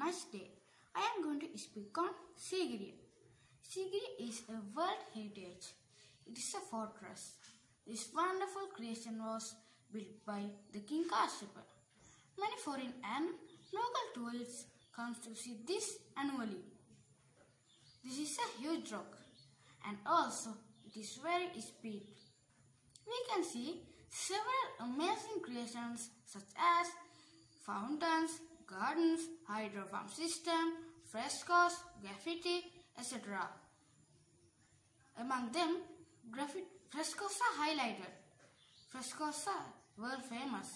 nice day. I am going to speak on Sigiri. Sigiri is a World Heritage. It is a fortress. This wonderful creation was built by the King Kashyapa. Many foreign and local tourists come to see this annually. This is a huge rock and also it is very steep. We can see several amazing creations such as fountains, gardens, hydro pump system, frescoes, graffiti, etc. Among them, frescoes are highlighted. Frescoes are world famous.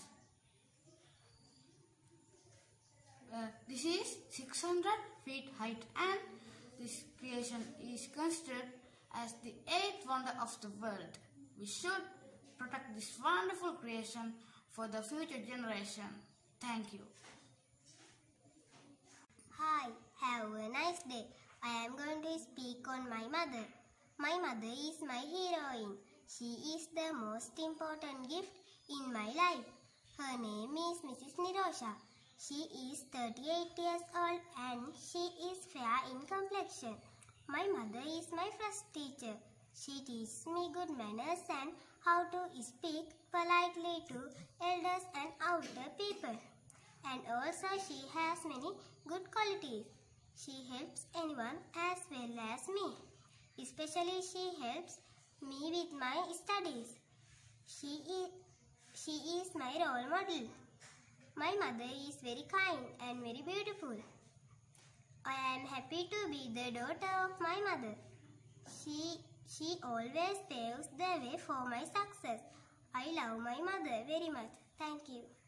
This is 600 feet height and this creation is considered as the 8th wonder of the world. We should protect this wonderful creation for the future generation. Thank you. Hi, have a nice day. I am going to speak on my mother. My mother is my heroine. She is the most important gift in my life. Her name is Mrs. Nirosha. She is 38 years old and she is fair in complexion. My mother is my first teacher. She teaches me good manners and how to speak politely to elders and older people. And also she has many good qualities. She helps anyone as well as me. Especially she helps me with my studies. She is my role model. My mother is very kind and very beautiful. I am happy to be the daughter of my mother. She always paves the way for my success. I love my mother very much. Thank you.